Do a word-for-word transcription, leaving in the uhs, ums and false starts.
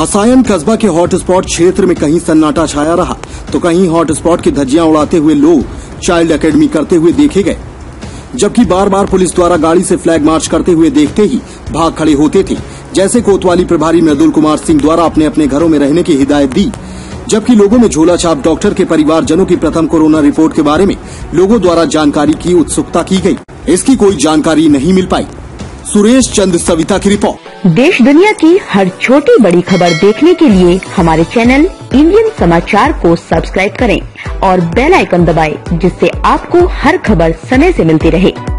हसायन कस्बा के हॉटस्पॉट क्षेत्र में कहीं सन्नाटा छाया रहा तो कहीं हॉटस्पॉट की धज्जियां उड़ाते हुए लोग चाइल्ड एकेडमी करते हुए देखे गए, जबकि बार बार पुलिस द्वारा गाड़ी से फ्लैग मार्च करते हुए देखते ही भाग खड़े होते थे। जैसे कोतवाली प्रभारी मृदुल कुमार सिंह द्वारा अपने अपने घरों में रहने की हिदायत दी, जबकि लोगों में झोला छाप डॉक्टर के परिवारजनों की प्रथम कोरोना रिपोर्ट के बारे में लोगों द्वारा जानकारी की उत्सुकता की गई। इसकी कोई जानकारी नहीं मिल पाई। सुरेश चंद, सविता की रिपोर्ट। देश दुनिया की हर छोटी बड़ी खबर देखने के लिए हमारे चैनल इंडियन समाचार को सब्सक्राइब करें और बेल आइकन दबाएं, जिससे आपको हर खबर समय से मिलती रहे।